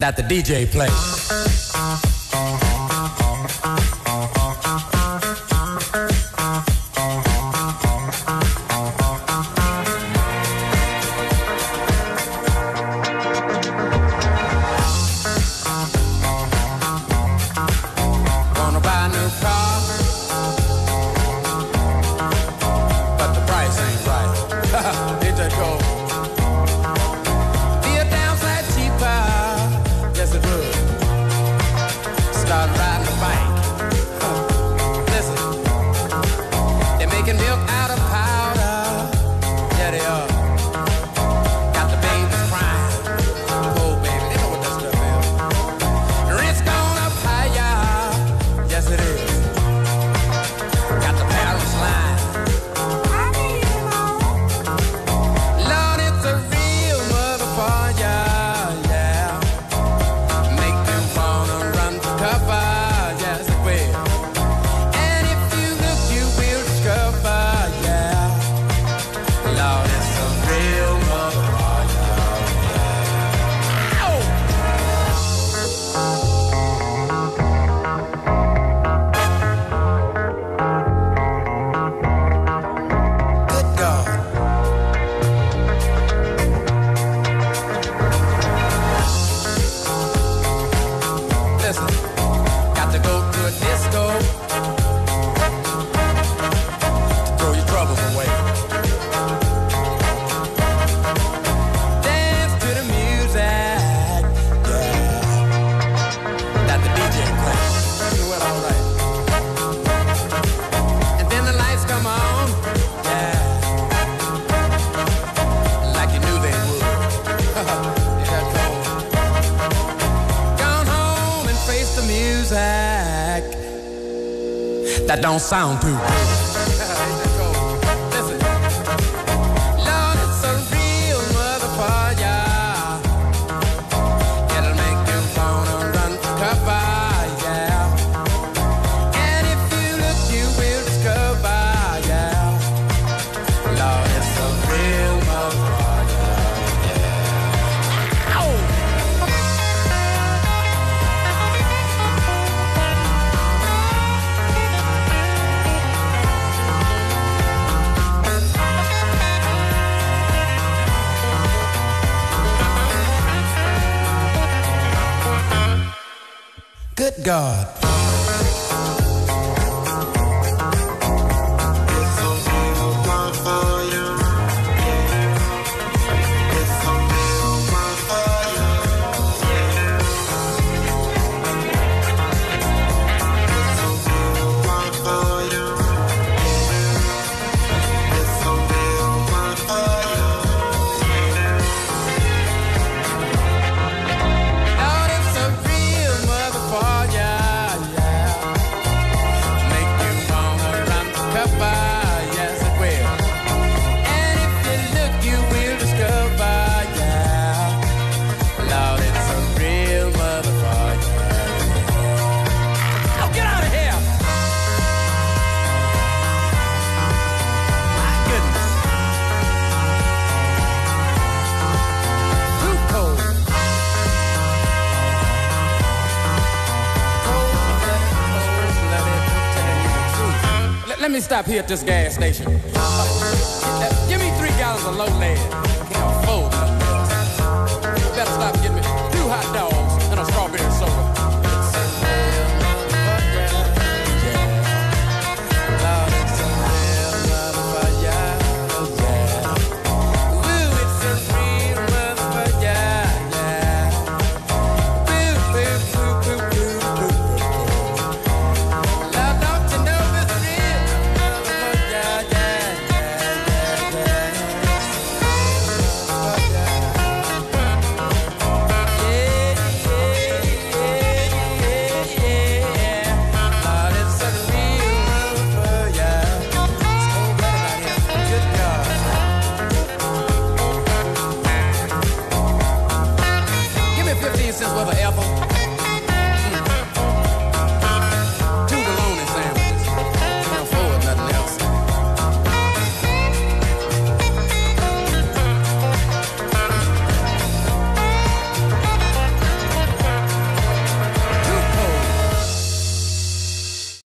that the DJ plays. That don't sound too good. Listen, Lord, it's a real motherfucker. It'll make you wanna run for cover, yeah. And if you look, you will discover, yeah. Lord, it's a real motherfucker, yeah. Ow! Good God. Let me stop here at this gas station. Give me 3 gallons of low lead. Can't afford nothing else. You better stop and get me 2 hot dogs and a strawberry soda. Worth of apple.